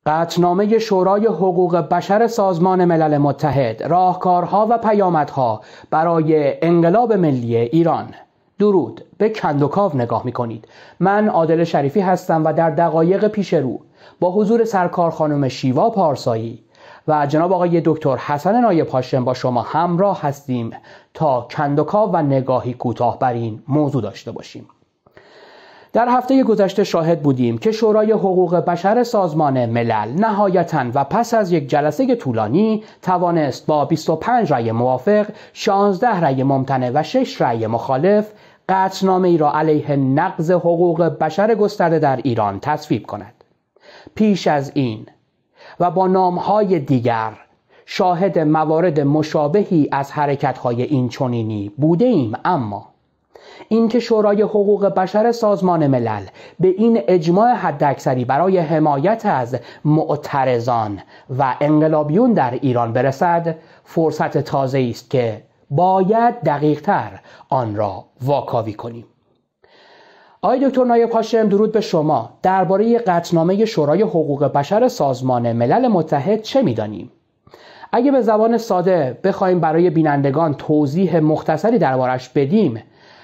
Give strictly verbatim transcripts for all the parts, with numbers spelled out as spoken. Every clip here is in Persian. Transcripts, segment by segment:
قطعنامه شورای حقوق بشر سازمان ملل متحد، راهکارها و پیامدها برای انقلاب ملی ایران. درود، به کندوکاو نگاه میکنید. من عادل شریفی هستم و در دقایق پیش رو با حضور سرکار خانم شیوا پارسایی و جناب آقای دکتر حسن نایب هاشم با شما همراه هستیم تا کندوکاو و نگاهی کوتاه بر این موضوع داشته باشیم. در هفته گذشته شاهد بودیم که شورای حقوق بشر سازمان ملل نهایتاً و پس از یک جلسه طولانی توانست با بیست و پنج رأی موافق، شانزده رأی ممتنع و شش رأی مخالف قطعنامه‌ای را علیه نقض حقوق بشر گسترده در ایران تصویب کند. پیش از این و با نام‌های دیگر شاهد موارد مشابهی از حرکت‌های اینچنینی بوده ایم، اما اینکه شورای حقوق بشر سازمان ملل به این اجماع حداکثری برای حمایت از معترضان و انقلابیون در ایران برسد فرصت تازه‌ای است که باید دقیق‌تر آن را واکاوی کنیم. آقای دکتر نایب هاشم، درود به شما. درباره قطعنامه شورای حقوق بشر سازمان ملل متحد چه می‌دانیم؟ اگه به زبان ساده بخوایم برای بینندگان توضیح مختصری دربارش بدیم،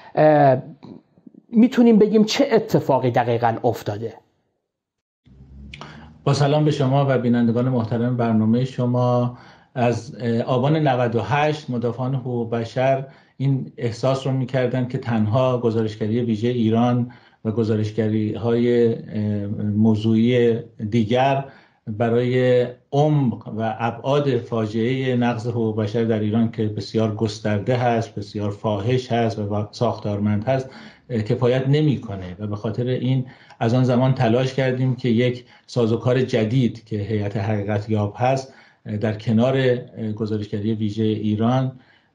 میتونیم بگیم چه اتفاقی دقیقاً افتاده؟ با سلام به شما و بینندگان محترم برنامه شما. از آبان نود و هشت مدافعان حقوق بشر این احساس رو میکردن که تنها گزارشگری ویژه ایران و گزارشگری های موضوعی دیگر برای عمق و ابعاد فاجعه نقض حقوق بشر در ایران که بسیار گسترده هست، بسیار فاحش هست و ساختارمند هست کفایت نمیکنه و به خاطر این از آن زمان تلاش کردیم که یک سازوکار جدید که هیئت حقیقت یاب هست در کنار گزارشگری ویژه ایران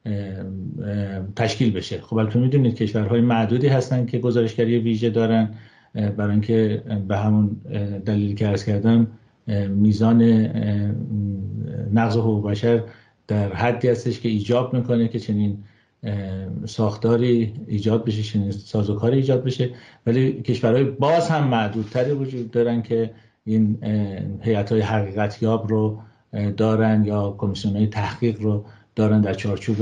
تشکیل بشه. خب البته میدونید کشورهای معدودی هستن که گزارشگری ویژه دارن، برای اینکه به همون دلیلی که عرض کردم میزان نقض حقوق بشر در حدی هستش که ایجاب میکنه که چنین ساختاری ایجاد بشه، چنین سازوکاری ایجاد بشه. ولی کشورهای باز هم معدودتری وجود دارن که این هیئت‌های حقیقت یاب رو دارن یا کمیسیون‌های تحقیق رو دارن در چارچوب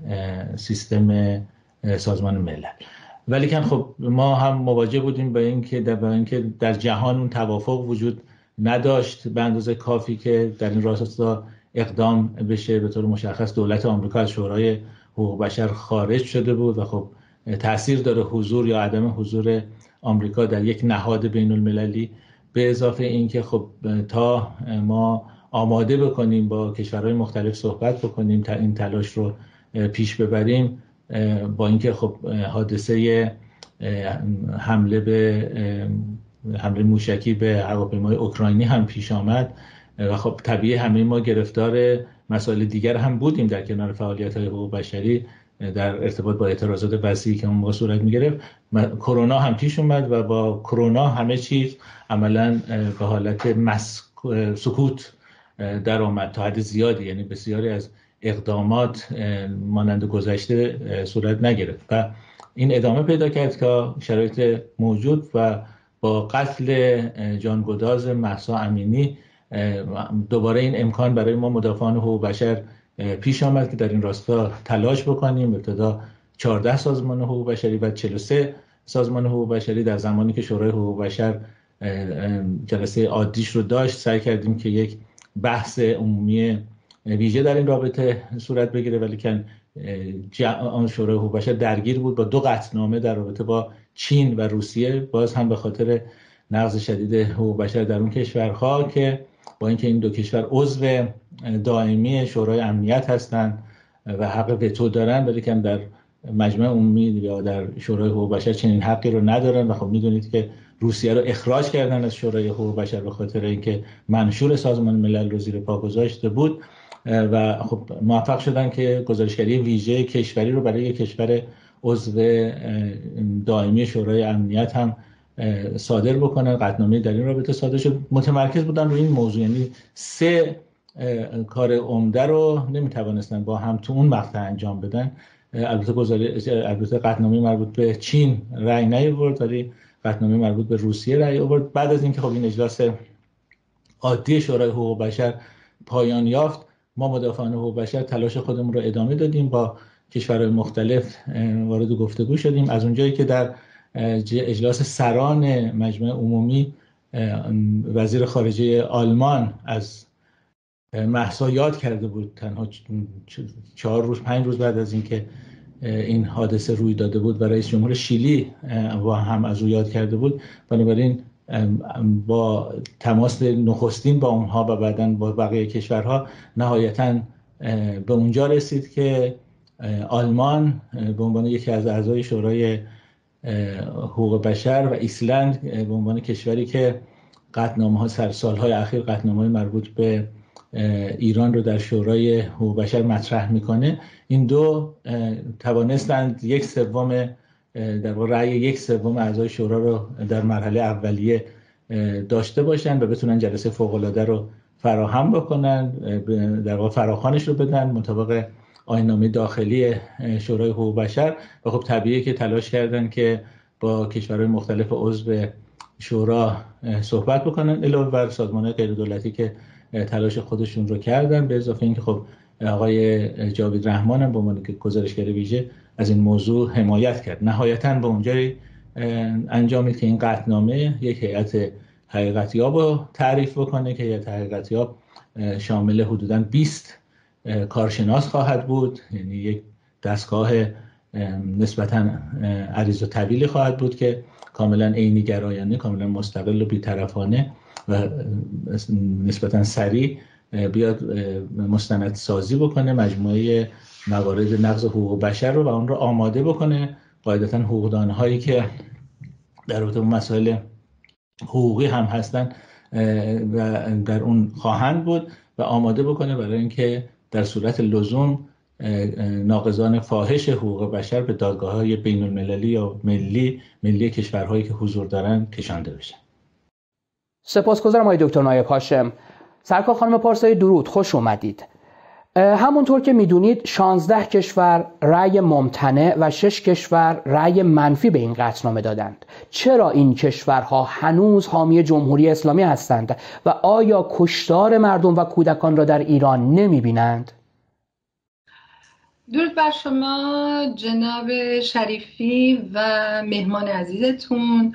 سیستم سازمان ملل. ولی که خب ما هم مواجه بودیم با اینکه در اینکه در جهان اون توافق وجود نداشت به اندازه کافی که در این راستا اقدام بشه. به طور مشخص دولت آمریکا از شورای حقوق بشر خارج شده بود و خب تأثیر داره حضور یا عدم حضور آمریکا در یک نهاد بین المللی، به اضافه اینکه خب تا ما آماده بکنیم با کشورهای مختلف صحبت بکنیم تا این تلاش رو پیش ببریم، با اینکه خب حادثه حمله به حمله موشکی به هواپیمای اوکراینی هم پیش آمد و خب طبیعی همه ما گرفتار مسائل دیگر هم بودیم در کنار فعالیت‌های حقوق بشری در ارتباط با اعتراضات وسیعی که اون موقع صورت می‌گرفت. کرونا هم پیش اومد و با کرونا همه چیز عملاً به حالت مسک... سکوت در آمد تا حد زیادی، یعنی بسیاری از اقدامات مانند گذشته صورت نگرفت و این ادامه پیدا کرد که شرایط موجود و با قتل جانگداز مهسا امینی دوباره این امکان برای ما مدافعان حقوق بشر پیش آمد که در این راستا تلاش بکنیم. ابتدا چهارده سازمان حقوق بشری و چهل و سه سازمان حقوق بشری در زمانی که شورای حقوق بشر جلسه عادیش رو داشت سعی کردیم که یک بحث عمومی ویژه در این رابطه صورت بگیره، ولی که آن شورای حقوق بشر درگیر بود با دو قطعنامه در رابطه با چین و روسیه، باز هم به خاطر نقض شدید حقوق بشر در اون کشورها که با اینکه این دو کشور عضو دائمی شورای امنیت هستند و حق وتو دارن، ولی که در مجمع عمومی یا در شورای حقوق بشر چنین حقی رو ندارن و خب میدونید که روسیه رو اخراج کردن از شورای حقوق بشر به خاطر اینکه منشور سازمان ملل رو زیر پا گذاشته بود و خب موفق شدن که گزارشگری ویژه کشوری رو برای کشور عضو دائمی شورای امنیت هم صادر بکنن. قطعنامه در این رابطه صادر شد. متمرکز بودن روی این موضوع، یعنی سه کار عمده رو نمیتوانستن با هم تو اون مقطع انجام بدن. البته گزارش البته قطعنامه مربوط به چین رأی نیاورد، ولی قطعنامه مربوط به روسیه رأی آورد. بعد از اینکه خب این اجلاس عادی شورای حقوق بشر پایان یافت، ما مدافعان حقوق بشر تلاش خودمون رو ادامه دادیم، با کشورهای مختلف وارد گفتگو شدیم. از اونجایی که در اجلاس سران مجمع عمومی وزیر خارجه آلمان از مهسا یاد کرده بود، تنها چهار روز پنج روز بعد از اینکه این حادثه روی داده بود و رئیس جمهور شیلی و هم از او یاد کرده بود، بنابراین با تماس نخستین با اونها و بعداً با بقیه کشورها نهایتاً به اونجا رسید که آلمان به عنوان یکی از اعضای شورای حقوق بشر و ایسلند به عنوان کشوری که قطعنامه‌ها سر سالهای اخیر قطعنامه‌های مربوط به ایران رو در شورای حقوق بشر مطرح میکنه، این دو توانستند یک سوم در واقع رأی یک سوم اعضای شورا رو در مرحله اولیه داشته باشن و بتونن جلسه فوق‌العاده رو فراهم بکنن، در واقع فراخوانش رو بدن مطابق آیین‌نامه داخلی شورای حقوق بشر. و خب طبیعیه که تلاش کردن که با کشورهای مختلف عضو شورا صحبت بکنن، علاوه بر سازمان‌های غیر دولتی که تلاش خودشون رو کردن، به اضافه اینکه خب آقای جاوید رحمان هم به عنوان گزارشگر ویژه از این موضوع حمایت کرد. نهایتاً به اونجایی انجامید که این قطعنامه یک هیئت حقیقتیاب رو تعریف بکنه که هیئت حقیقتیاب شامل حدوداً بیست کارشناس خواهد بود، یعنی یک دستگاه نسبتاً عریض و طویلی خواهد بود که کاملاً عینی گرایانه، کاملاً مستقل و بی‌طرفانه و نسبتاً سریع بیاد مستند سازی بکنه مجموعه موارد نقض حقوق بشر رو و اون رو آماده بکنه. قاعدتاً حقوقدان هایی که در رابطه با مسائل حقوقی هم هستن و در اون خواهند بود و آماده بکنه برای اینکه در صورت لزوم ناقضان فاحش حقوق بشر به دادگاه‌های بین المللی یا ملی ملی کشورهایی که حضور دارن کشانده بشن. سپاسگزارم آقای دکتر نایب هاشم. سرکار خانم پارسایی درود، خوش اومدید. همونطور که میدونید شانزده کشور رأی ممتنع و شش کشور رأی منفی به این قطعنامه دادند. چرا این کشورها هنوز حامی جمهوری اسلامی هستند و آیا کشتار مردم و کودکان را در ایران نمیبینند؟ درود بر شما جناب شریفی و مهمان عزیزتون.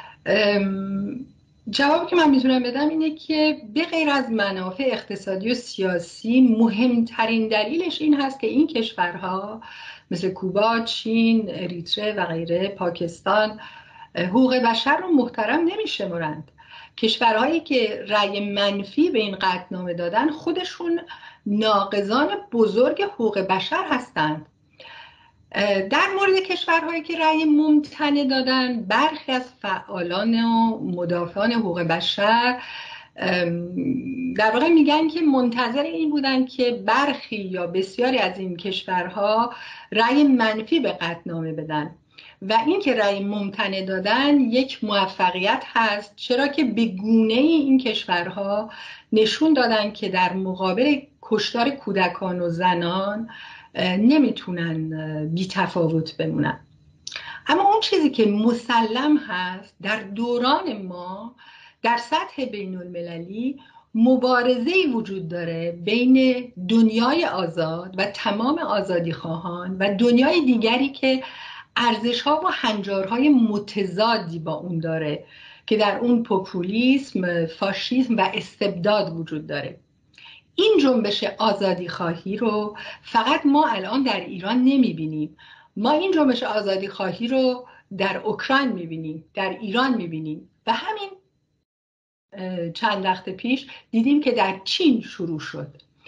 جوابی که من میتونم بدم اینه که به غیر از منافع اقتصادی و سیاسی مهمترین دلیلش این هست که این کشورها مثل کوبا، چین، اریتره و غیره، پاکستان حقوق بشر رو محترم نمیشمرند. کشورهایی که رأی منفی به این قطعنامه دادن خودشون ناقضان بزرگ حقوق بشر هستند. در مورد کشورهایی که رأی ممتنع دادن، برخی از فعالان و مدافعان حقوق بشر در واقع میگن که منتظر این بودن که برخی یا بسیاری از این کشورها رأی منفی به قطعنامه بدن و این که رأی ممتنع دادن یک موفقیت هست، چرا که به گونه این کشورها نشون دادن که در مقابل کشتار کودکان و زنان نمیتونن بی تفاوت بمونن. اما اون چیزی که مسلم هست در دوران ما در سطح بین المللی مبارزه‌ای وجود داره بین دنیای آزاد و تمام آزادی خواهان و دنیای دیگری که ارزش‌ها و هنجارهای متضادی با اون داره که در اون پوپولیسم، فاشیسم و استبداد وجود داره. این جنبش آزادی خواهی رو فقط ما الان در ایران نمیبینیم، ما این جنبش آزادی خواهی رو در اوکراین میبینیم، در ایران میبینیم و همین چند وقت پیش دیدیم که در چین شروع شد.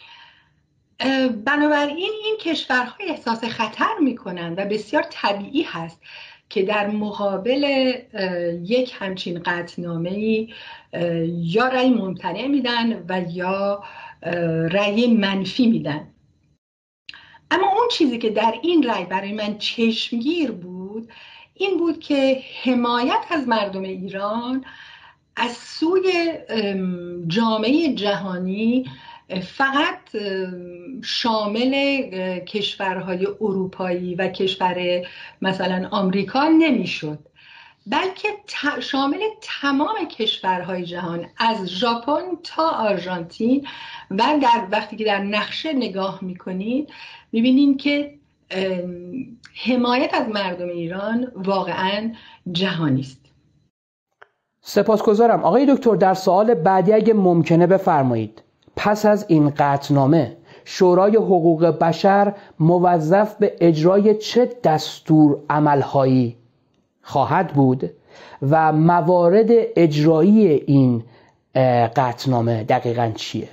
بنابراین این کشورها احساس خطر میکنن و بسیار طبیعی هست که در مقابل یک همچین قطعنامه‌ای یا رأی ممتنع میدن و یا رأی منفی میدن. اما اون چیزی که در این رأی برای من چشمگیر بود این بود که حمایت از مردم ایران از سوی جامعه جهانی فقط شامل کشورهای اروپایی و کشور مثلا آمریکا نمیشد، بلکه شامل تمام کشورهای جهان از ژاپن تا آرژانتین و در وقتی که در نقشه نگاه میکنید میبینید که حمایت از مردم ایران واقعا جهانی است. سپاسگزارم. آقای دکتر، در سوال بعدی اگه ممکنه بفرمایید، پس از این قطعنامه شورای حقوق بشر موظف به اجرای چه دستور عملهایی خواهد بود و موارد اجرایی این قطعنامه دقیقاً چیه؟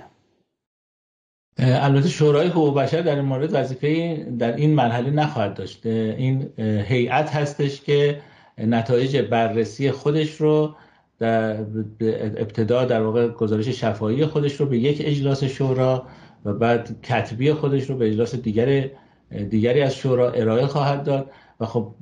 البته شورای حقوق بشر در این مورد وظیفه در این مرحله نخواهد داشت. این هیئت هستش که نتایج بررسی خودش رو در ابتدا در واقع گزارش شفاهی خودش رو به یک اجلاس شورا و بعد کتبی خودش رو به اجلاس دیگر دیگری از شورا ارائه خواهد داد و خب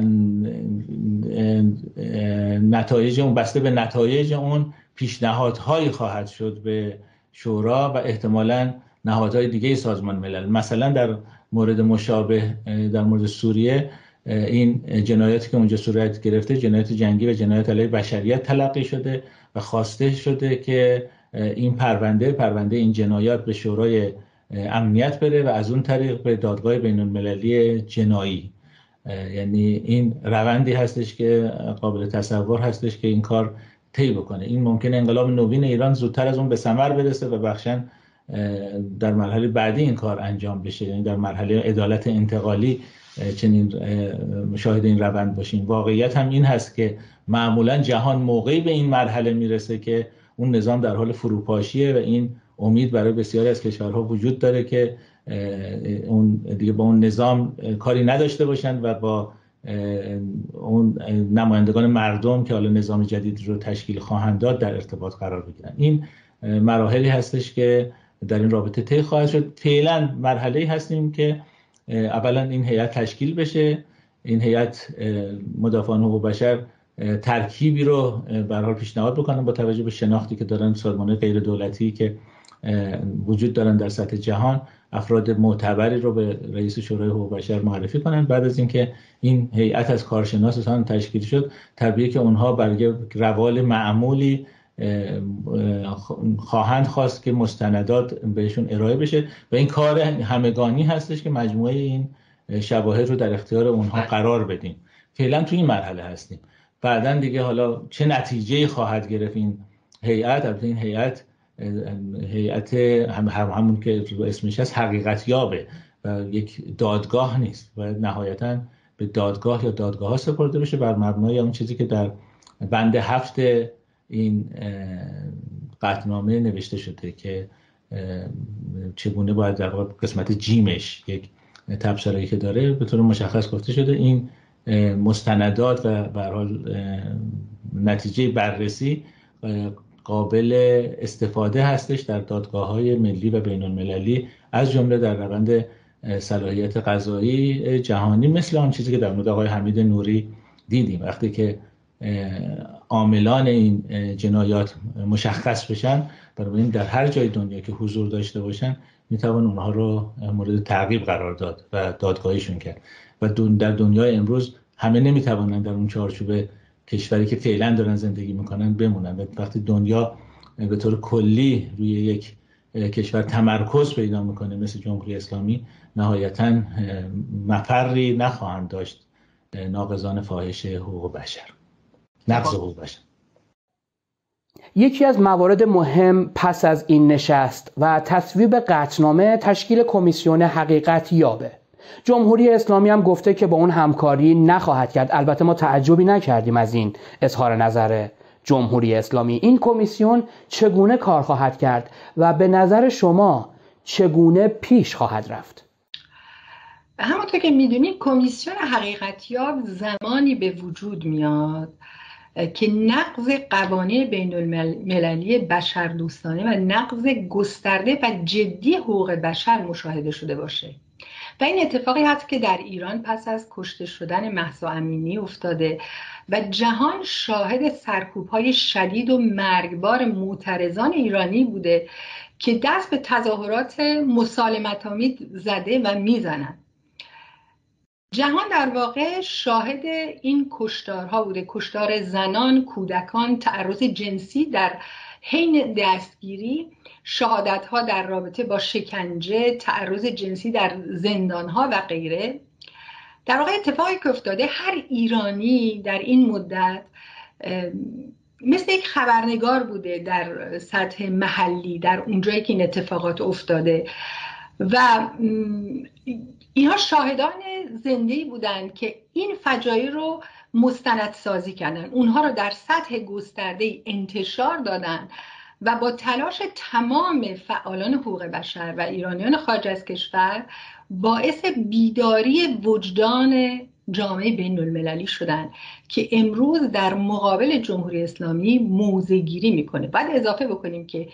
نتایج اون بسته به نتایج اون پیشنهادهایی خواهد شد به شورا و احتمالاً نهادهای دیگه سازمان ملل. مثلا در مورد مشابه در مورد سوریه، این جنایاتی که اونجا صورت گرفته جنایات جنگی و جنایات علیه بشریت تلقی شده و خواسته شده که این پرونده پرونده این جنایات به شورای امنیت بره و از اون طریق به دادگاه بین المللی جنایی. یعنی این روندی هستش که قابل تصور هستش که این کار طی بکنه. این ممکنه انقلاب نوین ایران زودتر از اون به ثمر برسه و بخشن در مرحله بعدی این کار انجام بشه، یعنی در مرحله عدالت انتقالی چنین شاهد این روند باشیم. واقعیت هم این هست که معمولا جهان موقعی به این مرحله میرسه که اون نظام در حال فروپاشیه و این امید برای بسیاری از کشورها وجود داره که اون دیگه با اون نظام کاری نداشته باشند و با اون نمایندگان مردم که حالا نظام جدید رو تشکیل خواهند داد در ارتباط قرار بگیرن. این مراحلی هستش که در این رابطه طی خواهد شد. فعلا مرحله‌ای هستیم که اولا این هیئت تشکیل بشه. این هیئت مدافعان حقوق بشر ترکیبی رو به هر حال پیشنهاد بکنن با توجه به شناختی که دارن سازمان‌های غیر دولتی که وجود دارن در سطح جهان، افراد معتبری رو به رئیس شورای حقوق بشر معرفی کنن. بعد از اینکه این هیئت از کارشناسان تشکیل شد، طبیعیه که اونها برای روال معمولی خواهند خواست که مستندات بهشون ارائه بشه و این کار همگانی هستش که مجموعه این شواهد رو در اختیار اونها قرار بدیم. فعلا توی این مرحله هستیم. بعدن دیگه حالا چه نتیجه‌ای خواهد گرفت این هیئت؟ البته این هیئت هیئت هم همون که اسمش هست حقیقت یابه و یک دادگاه نیست و نهایتاً به دادگاه یا دادگاه ها سپرده بشه بر مبنای اون چیزی که در بند هفت این قطعنامه نوشته شده که چگونه باید در واقع قسمت جیمش یک تبصره‌ای که داره به طور مشخص گفته شده این مستندات و به هر حال نتیجه بررسی قابل استفاده هستش در دادگاه‌های ملی و بین‌المللی، از جمله در روند صلاحیت قضایی جهانی، مثل آن چیزی که در مورد آقای حمید نوری دیدیم. وقتی که عاملان این جنایات مشخص بشن، بنابراین در هر جای دنیا که حضور داشته باشن میتوان اونها رو مورد تعقیب قرار داد و دادگاهیشون کرد. و در دنیای امروز همه نمیتوانن در اون چارچوب کشوری که فعلا دارن زندگی میکنن بمونن. و وقتی دنیا به طور کلی روی یک کشور تمرکز پیدا میکنه مثل جمهوری اسلامی، نهایتاً مفری نخواهند داشت ناقضان فاحش حقوق بشر، نقض حقوق بشر. یکی از موارد مهم پس از این نشست و تصویب قطعنامه تشکیل کمیسیون حقیقت یابه. جمهوری اسلامی هم گفته که با اون همکاری نخواهد کرد. البته ما تعجبی نکردیم از این اظهار نظر جمهوری اسلامی. این کمیسیون چگونه کار خواهد کرد و به نظر شما چگونه پیش خواهد رفت؟ همونطور که میدونید کمیسیون حقیقتیاب زمانی به وجود میاد که نقض قوانین بین المللی بشردوستانه و نقض گسترده و جدی حقوق بشر مشاهده شده باشه. و این اتفاقی هست که در ایران پس از کشته شدن مهسا امینی افتاده و جهان شاهد سرکوب‌های شدید و مرگبار معترضان ایرانی بوده که دست به تظاهرات مسالمت‌آمیز زده و میزنند. جهان در واقع شاهد این کشتارها بوده، کشتار زنان، کودکان، تعرض جنسی در حین دستگیری، شهادت‌ها در رابطه با شکنجه، تعرض جنسی در زندان‌ها و غیره. در واقع اتفاقی که افتاده، هر ایرانی در این مدت مثل یک خبرنگار بوده در سطح محلی، در اونجایی که این اتفاقات افتاده و اینها شاهدان زنده‌ای بودند که این فجایع رو مستندسازی کردن، اونها رو در سطح گسترده انتشار دادن و با تلاش تمام فعالان حقوق بشر و ایرانیان خارج از کشور باعث بیداری وجدان جامعه بین المللی شدن که امروز در مقابل جمهوری اسلامی موضع گیری میکنه. باید اضافه بکنیم که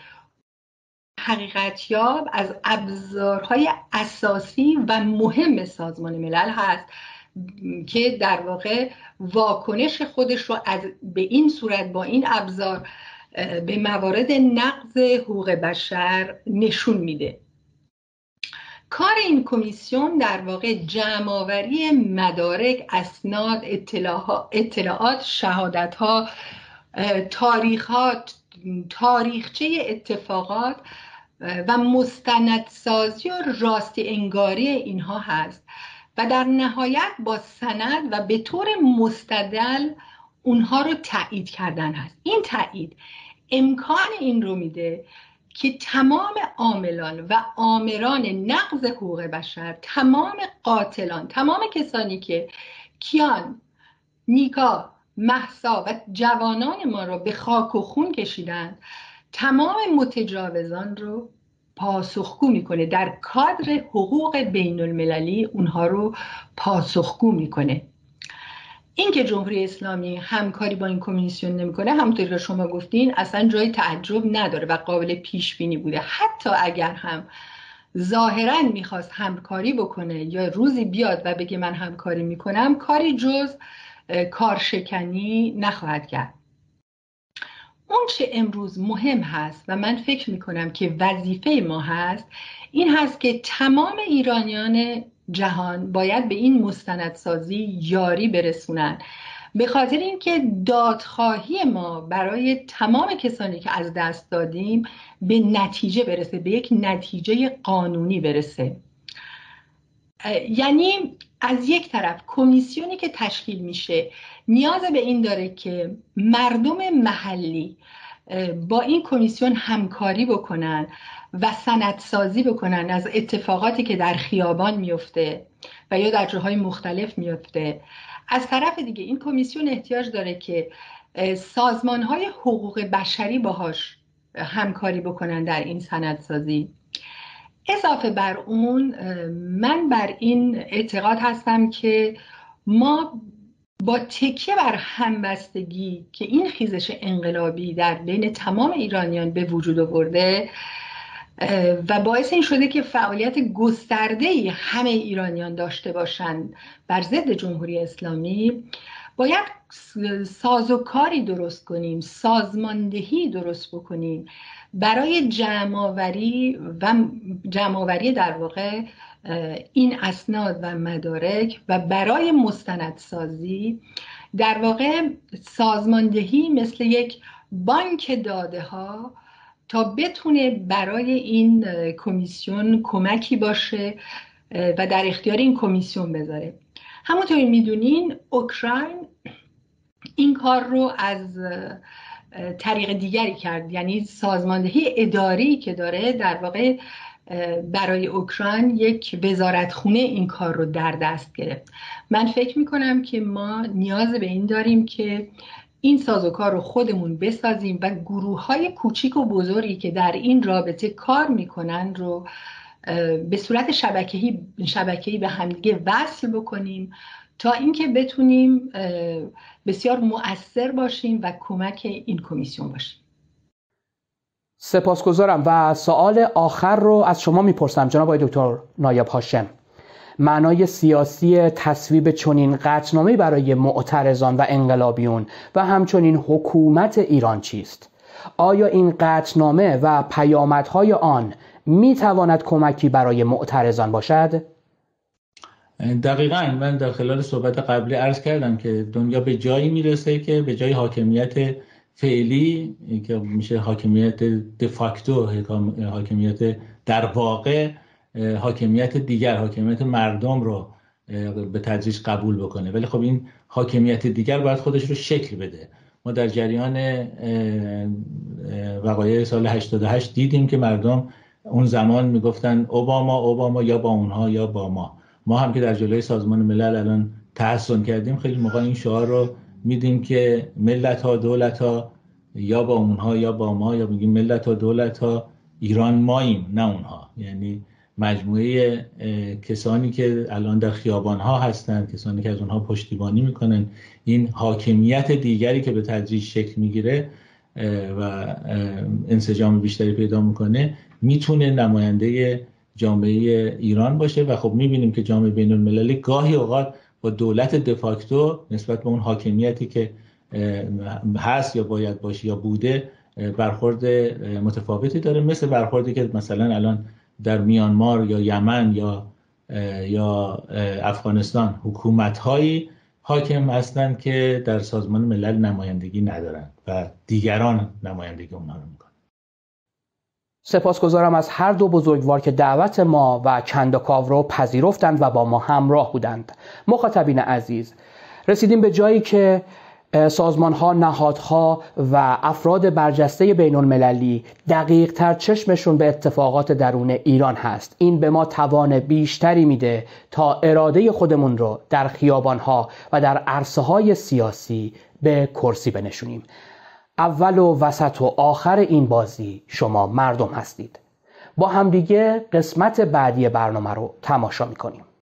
حقیقتیاب از ابزارهای اساسی و مهم سازمان ملل هست که در واقع واکنش خودش رو از به این صورت با این ابزار به موارد نقض حقوق بشر نشون میده. کار این کمیسیون در واقع جمع‌آوری مدارک، اسناد، اطلاعات، شهادت‌ها، تاریخات، تاریخچه اتفاقات و مستندسازی و راستی انگاری اینها هست و در نهایت با سند و به طور مستدل اونها رو تایید کردن هست. این تایید امکان این رو میده که تمام عاملان و آمران نقض حقوق بشر، تمام قاتلان، تمام کسانی که کیان، نیکا، مهسا و جوانان ما رو به خاک و خون کشیدند، تمام متجاوزان رو پاسخگو میکنه، در کادر حقوق بین المللی اونها رو پاسخگو میکنه. این که جمهوری اسلامی همکاری با این کمیسیون نمیکنه، همونطوری که شما گفتین، اصلا جای تعجب نداره و قابل پیش بینی بوده. حتی اگر هم ظاهرا میخواست همکاری بکنه یا روزی بیاد و بگه من همکاری میکنم، کاری جز کارشکنی نخواهد کرد. اون چه امروز مهم هست و من فکر میکنم که وظیفه ما هست، این هست که تمام ایرانیان جهان باید به این مستندسازی یاری برسونن، به خاطر اینکه دادخواهی ما برای تمام کسانی که از دست دادیم به نتیجه برسه، به یک نتیجه قانونی برسه. یعنی از یک طرف کمیسیونی که تشکیل میشه نیاز به این داره که مردم محلی با این کمیسیون همکاری بکنن و سندسازی بکنن از اتفاقاتی که در خیابان میفته و یا در جاهای مختلف میفته. از طرف دیگه این کمیسیون احتیاج داره که سازمانهای حقوق بشری باهاش همکاری بکنن در این سندسازی. اضافه بر اون، من بر این اعتقاد هستم که ما با تکیه بر همبستگی که این خیزش انقلابی در بین تمام ایرانیان به وجود آورده و باعث این شده که فعالیت گسترده‌ای همه ایرانیان داشته باشند بر ضد جمهوری اسلامی، باید سازوکاری درست کنیم، سازماندهی درست بکنیم برای جمع‌آوری و جمع‌آوری در واقع این اسناد و مدارک و برای مستندسازی. در واقع سازماندهی مثل یک بانک داده ها تا بتونه برای این کمیسیون کمکی باشه و در اختیار این کمیسیون بذاره. همونطوری میدونین اوکراین این کار رو از طریق دیگری کرد، یعنی سازماندهی اداری که داره در واقع برای اوکراین یک وزارتخونه این کار رو در دست گرفت. من فکر میکنم که ما نیاز به این داریم که این سازوکار رو خودمون بسازیم و گروه‌های کوچیک و بزرگی که در این رابطه کار میکنن رو به صورت شبکه‌ای شبکه‌ای به همدیگه وصل بکنیم تا اینکه بتونیم بسیار مؤثر باشیم و کمک این کمیسیون باشیم. سپاسگزارم و سوال آخر رو از شما میپرسم جناب آقای دکتر نایب هاشم. معنای سیاسی تصویب چنین قطعنامه‌ای برای معترضان و انقلابیون و همچنین حکومت ایران چیست؟ آیا این قطعنامه و پیامدهای آن میتواند کمکی برای معترضان باشد؟ دقیقاً من در خلال صحبت قبلی عرض کردم که دنیا به جایی میرسه که به جای حاکمیت فعلی که میشه حاکمیت دفاکتو، حاکمیت در واقع، حاکمیت دیگر، حاکمیت مردم رو به تدریج قبول بکنه. ولی خب این حاکمیت دیگر باید خودش رو شکل بده. ما در جریان وقایع سال هشتاد و هشت دیدیم که مردم اون زمان میگفتن اوباما اوباما، یا با اونها یا با ما. ما هم که در جلوی سازمان ملل الان تحسن کردیم، خیلی موقع این شعار رو میدیم که ملت ها دولت ها، یا با اونها یا با ما، یا میگیم ملت ها دولت ها، ایران ماییم نه اونها. یعنی مجموعه کسانی که الان در خیابان ها هستن، کسانی که از اونها پشتیبانی میکنن، این حاکمیت دیگری که به تدریج شکل میگیره و انسجام بیشتری پیدا میکنه، میتونه نماینده جامعه ایران باشه. و خب میبینیم که جامعه بین المللی گاهی اوقات با دولت دفاکتو نسبت به اون حاکمیتی که هست یا باید باشه یا بوده برخورد متفاوتی داره، مثل برخوردی که مثلا الان در میانمار یا یمن یا یا افغانستان حکومت‌هایی حاکم هستند که در سازمان ملل نمایندگی ندارند و دیگران نمایندگی اونها رو میکنن. سپاسگزارم از هر دو بزرگوار که دعوت ما و کندوکاو رو پذیرفتند و با ما همراه بودند. مخاطبین عزیز، رسیدیم به جایی که سازمان‌ها، نهادها و افراد برجسته بین المللی دقیق تر چشمشون به اتفاقات درون ایران هست. این به ما توان بیشتری میده تا اراده خودمون رو در خیابان‌ها و در عرصه‌های سیاسی به کرسی بنشونیم. اول و وسط و آخر این بازی شما مردم هستید. با همدیگه قسمت بعدی برنامه رو تماشا می‌کنیم.